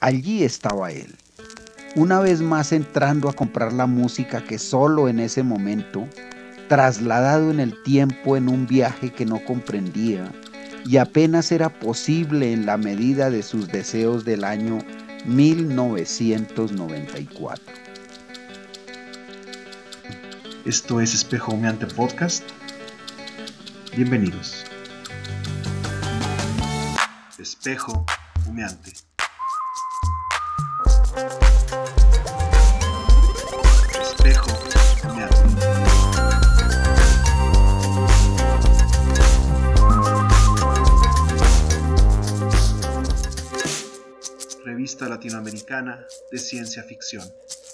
Allí estaba él, una vez más entrando a comprar la música que solo en ese momento, trasladado en el tiempo en un viaje que no comprendía y apenas era posible en la medida de sus deseos del año 1994. Esto es Espejo Humeante Podcast. Bienvenidos. Espejo Humeante. Espejo Humeante. Revista Latinoamericana de Ciencia Ficción.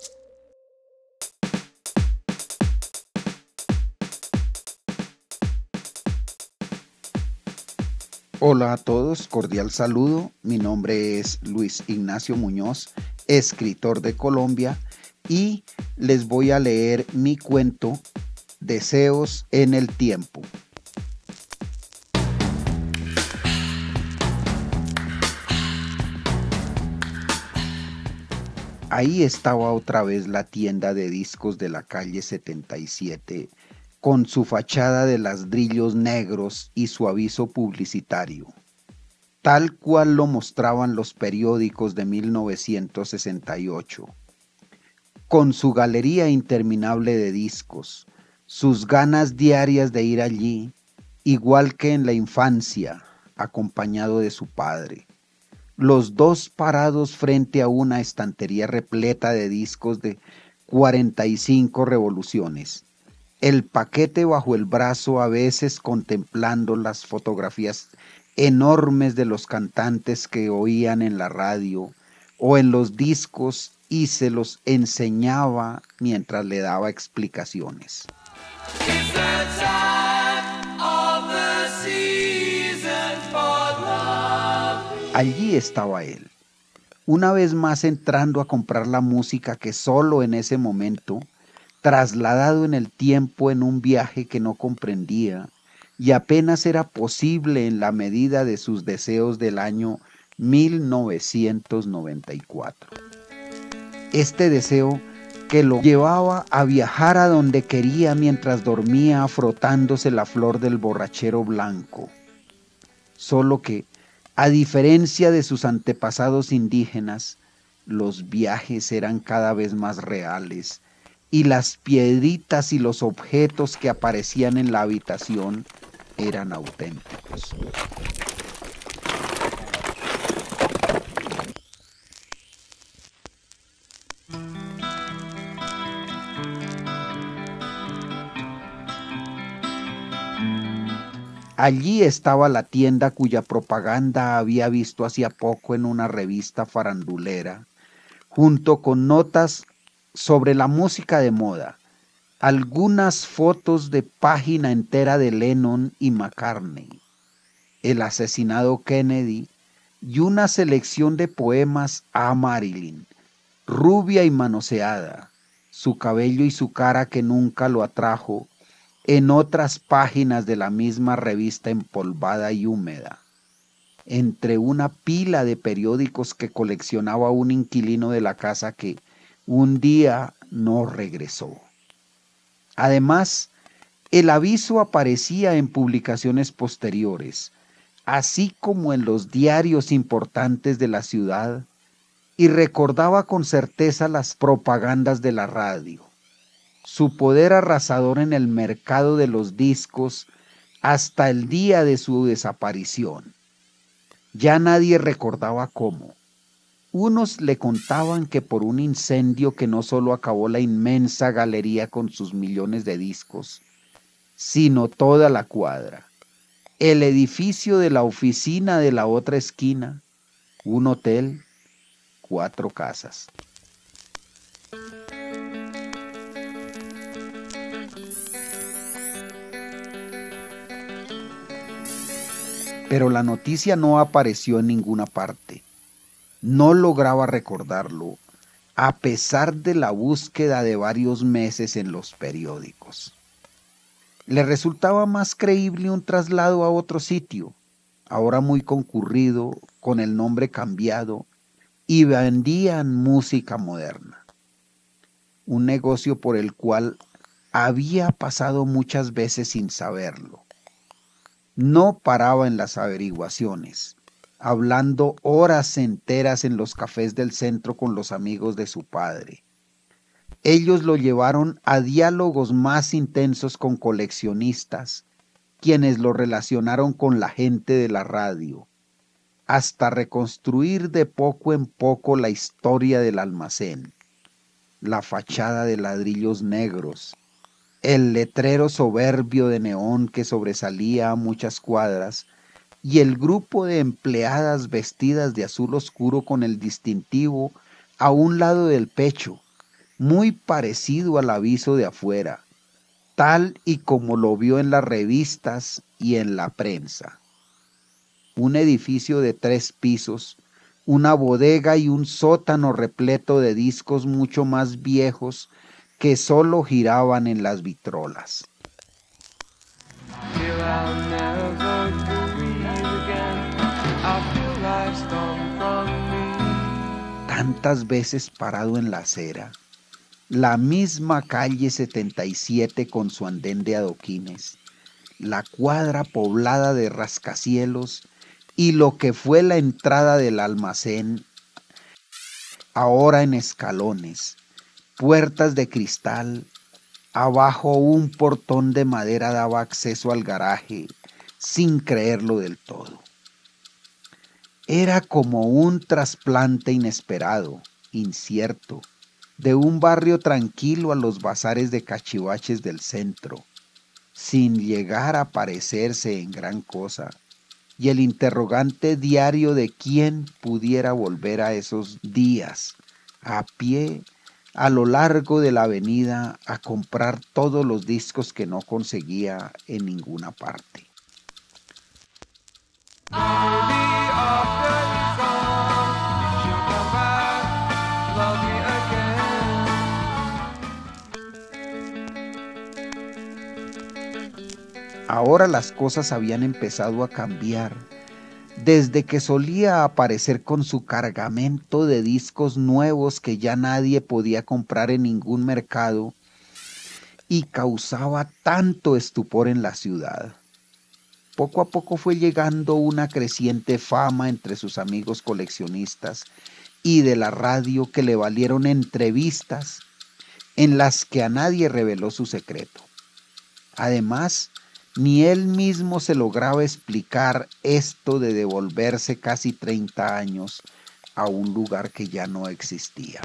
Hola a todos, cordial saludo. Mi nombre es Luis Ignacio Muñoz, escritor de Colombia, y les voy a leer mi cuento Deseos en el tiempo. Ahí estaba otra vez la tienda de discos de la calle 77, con su fachada de ladrillos negros y su aviso publicitario, tal cual lo mostraban los periódicos de 1968, con su galería interminable de discos, sus ganas diarias de ir allí, igual que en la infancia, acompañado de su padre. Los dos parados frente a una estantería repleta de discos de 45 revoluciones, el paquete bajo el brazo, a veces contemplando las fotografías enormes de los cantantes que oían en la radio o en los discos, y se los enseñaba mientras le daba explicaciones. Allí estaba él, una vez más entrando a comprar la música que solo en ese momento, trasladado en el tiempo en un viaje que no comprendía y apenas era posible en la medida de sus deseos del año 1994. Este deseo que lo llevaba a viajar a donde quería mientras dormía frotándose la flor del borrachero blanco. Solo que, a diferencia de sus antepasados indígenas, los viajes eran cada vez más reales y las piedritas y los objetos que aparecían en la habitación eran auténticos. Allí estaba la tienda cuya propaganda había visto hacía poco en una revista farandulera, junto con notas sobre la música de moda, algunas fotos de página entera de Lennon y McCartney, el asesinado Kennedy y una selección de poemas a Marilyn, rubia y manoseada, su cabello y su cara que nunca lo atrajo, en otras páginas de la misma revista empolvada y húmeda, entre una pila de periódicos que coleccionaba un inquilino de la casa que un día no regresó. Además, el aviso aparecía en publicaciones posteriores, así como en los diarios importantes de la ciudad, y recordaba con certeza las propagandas de la radio, su poder arrasador en el mercado de los discos hasta el día de su desaparición. Ya nadie recordaba cómo. Unos le contaban que por un incendio que no solo acabó la inmensa galería con sus millones de discos, sino toda la cuadra, el edificio de la oficina de la otra esquina, un hotel, 4 casas. Pero la noticia no apareció en ninguna parte. No lograba recordarlo, a pesar de la búsqueda de varios meses en los periódicos. Le resultaba más creíble un traslado a otro sitio, ahora muy concurrido, con el nombre cambiado, y vendían música moderna, un negocio por el cual había pasado muchas veces sin saberlo. No paraba en las averiguaciones, hablando horas enteras en los cafés del centro con los amigos de su padre. Ellos lo llevaron a diálogos más intensos con coleccionistas, quienes lo relacionaron con la gente de la radio, hasta reconstruir de poco en poco la historia del almacén, la fachada de ladrillos negros, el letrero soberbio de neón que sobresalía a muchas cuadras y el grupo de empleadas vestidas de azul oscuro con el distintivo a un lado del pecho, muy parecido al aviso de afuera, tal y como lo vio en las revistas y en la prensa. Un edificio de 3 pisos, una bodega y un sótano repleto de discos mucho más viejos que solo giraban en las vitrolas. Tantas veces parado en la acera, la misma calle 77 con su andén de adoquines, la cuadra poblada de rascacielos y lo que fue la entrada del almacén, ahora en escalones, puertas de cristal, abajo un portón de madera daba acceso al garaje, sin creerlo del todo. Era como un trasplante inesperado, incierto, de un barrio tranquilo a los bazares de cachivaches del centro, sin llegar a parecerse en gran cosa, y el interrogante diario de quién pudiera volver a esos días, a pie, a lo largo de la avenida, a comprar todos los discos que no conseguía en ninguna parte. Ahora las cosas habían empezado a cambiar, desde que solía aparecer con su cargamento de discos nuevos que ya nadie podía comprar en ningún mercado y causaba tanto estupor en la ciudad. Poco a poco fue llegando una creciente fama entre sus amigos coleccionistas y de la radio que le valieron entrevistas en las que a nadie reveló su secreto. Además, ni él mismo se lograba explicar esto de devolverse casi 30 años a un lugar que ya no existía.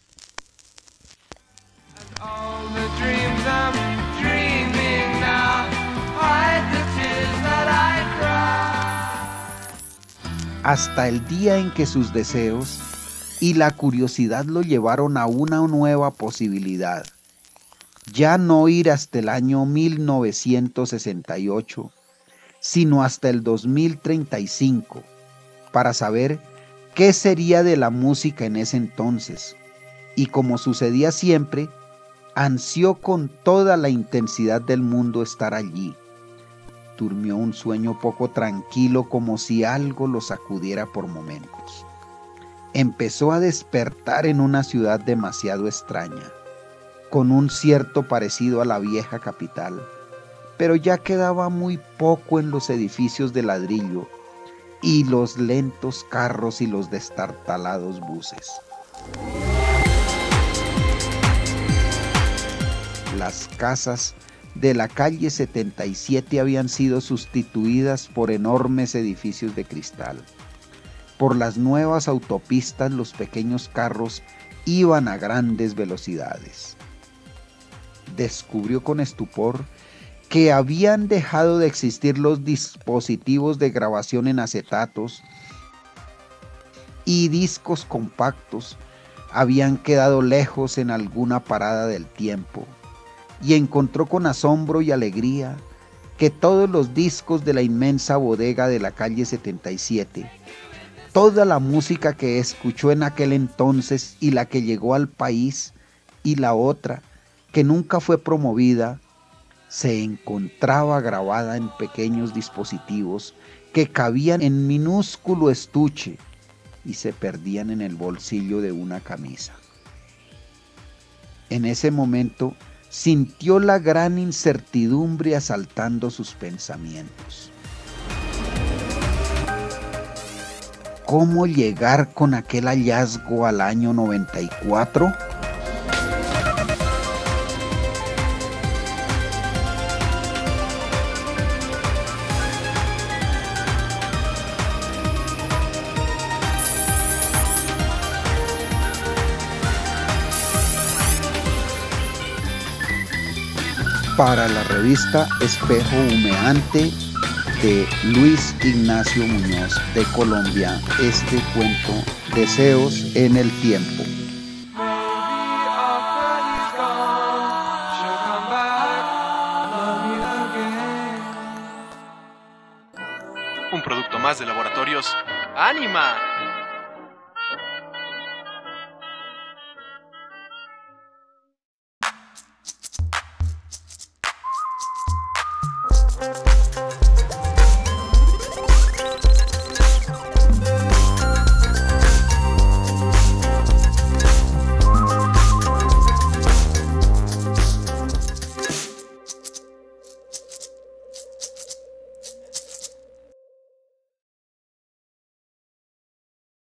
Hasta el día en que sus deseos y la curiosidad lo llevaron a una nueva posibilidad. Ya no ir hasta el año 1968, sino hasta el 2035, para saber qué sería de la música en ese entonces. Y como sucedía siempre, ansió con toda la intensidad del mundo estar allí. Durmió un sueño poco tranquilo, como si algo lo sacudiera por momentos. Empezó a despertar en una ciudad demasiado extraña, con un cierto parecido a la vieja capital, pero ya quedaba muy poco en los edificios de ladrillo y los lentos carros y los destartalados buses. Las casas de la calle 77 habían sido sustituidas por enormes edificios de cristal. Por las nuevas autopistas los pequeños carros iban a grandes velocidades. Descubrió con estupor que habían dejado de existir los dispositivos de grabación en acetatos y discos compactos habían quedado lejos en alguna parada del tiempo, y encontró con asombro y alegría que todos los discos de la inmensa bodega de la calle 77, toda la música que escuchó en aquel entonces y la que llegó al país, y la otra que nunca fue promovida, se encontraba grabada en pequeños dispositivos que cabían en minúsculo estuche y se perdían en el bolsillo de una camisa. En ese momento sintió la gran incertidumbre asaltando sus pensamientos. ¿Cómo llegar con aquel hallazgo al año 94? Para la revista Espejo Humeante de Luis Ignacio Muñoz de Colombia, este cuento, Deseos en el Tiempo. Un producto más de Laboratorios Ánima.